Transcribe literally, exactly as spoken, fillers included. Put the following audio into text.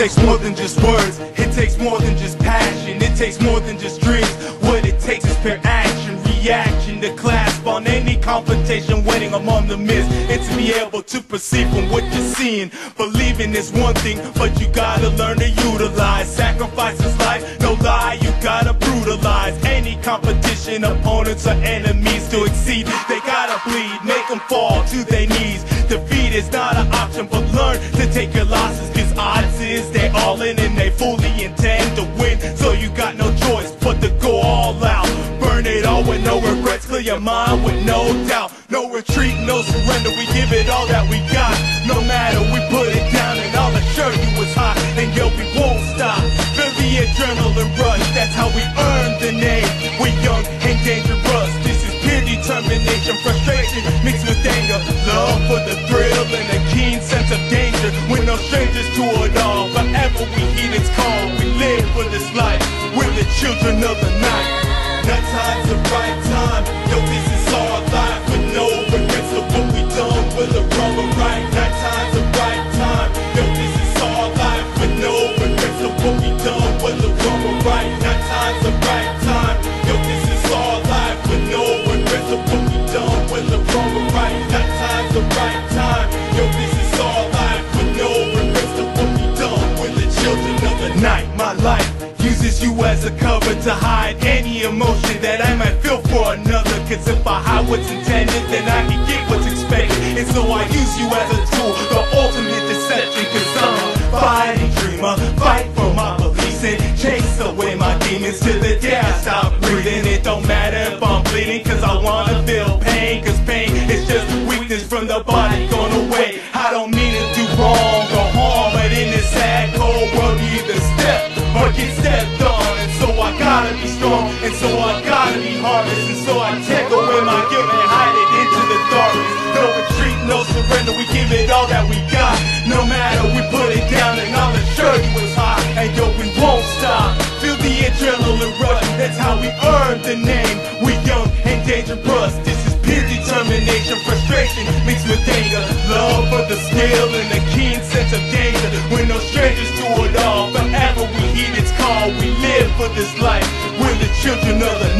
takes more than just words, it takes more than just passion, it takes more than just dreams. What it takes is pure action, reaction to clasp on any confrontation waiting among the mist, and to be able to perceive from what you're seeing. Believing is one thing, but you gotta learn to utilize. Sacrifice is life, no lie, you gotta brutalize any competition, opponents or enemies. To exceed, they gotta bleed, make them fall to their knees. Defeat is not an option, but learn to take your losses, cause odds is they all in and they fully intend to win. So you got no choice but to go all out, burn it all with no regrets, clear your mind with no doubt. No retreat, no surrender, we give it all that we got. No matter, we put it down and I'll assure you it's hot. And yo, we won't stop, feel the adrenaline rush, that's how we earn the name. We're young and dangerous, this is pure determination. Frustration mixed with anger, love for the thrill and a keen sense of danger. We're no strangers to it all, forever we heed its call. We live for this life, we're the children of the night. Night time's the right time, yo, this is our life, with no regrets of what we done, whether wrong or right. Night time's the right time, yo, this is our life, with no regrets of what we done, whether wrong or right. Night time's the right time, yo, this is our life, with no regrets of what we done, whether wrong or right. Night time's the right time, yo, this is our life, with no regrets of what we done, we're the children of the night. My life uses you as a cover to hide any emotion that I might feel for another. Cause if I hide what's intended, then I can get what's expected. And so I use you as a tool, the ultimate deception. Cause I'm a fighting dreamer, fight for my beliefs and chase away my demons till the day I stop breathing. It don't matter if I'm bleeding, cause I wanna feel pain. Cause pain is just weakness from the body gone away. I don't mean to do wrong or harm, but in this sad cold world you either step or get stepped on. And so I gotta be strong, and so I gotta be harmless. And so I take away my guilt and hide it into the darkness. No retreat, no surrender, we give it all that we got. No matter, we put it down and I'll assure you it's hot. And yo, we won't stop, feel the adrenaline rush, that's how we earn the name. We young and dangerous, this is pure determination. Frustration mixed with anger, love for the skill and a keen sense of danger. We're no strangers to it all, forever we heed its call. We live for this life, we're the children of the